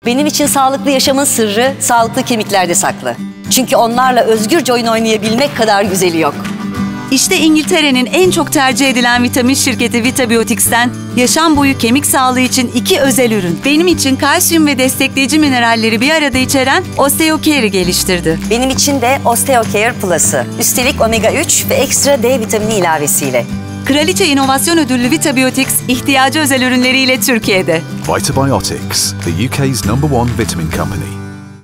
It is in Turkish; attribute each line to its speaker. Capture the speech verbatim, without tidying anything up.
Speaker 1: Benim için sağlıklı yaşamın sırrı sağlıklı kemiklerde saklı. Çünkü onlarla özgürce oyun oynayabilmek kadar güzeli yok.
Speaker 2: İşte İngiltere'nin en çok tercih edilen vitamin şirketi Vitabiotics'ten yaşam boyu kemik sağlığı için iki özel ürün. Benim için kalsiyum ve destekleyici mineralleri bir arada içeren OsteoCare'i geliştirdi.
Speaker 1: Benim için de OsteoCare Plus'ı. Üstelik omega üç ve ekstra D vitamini ilavesiyle.
Speaker 2: Kraliçe İnovasyon Ödüllü Vitabiotics, ihtiyacı özel ürünleriyle Türkiye'de.
Speaker 3: Vitabiotics, the U K's number one vitamin company.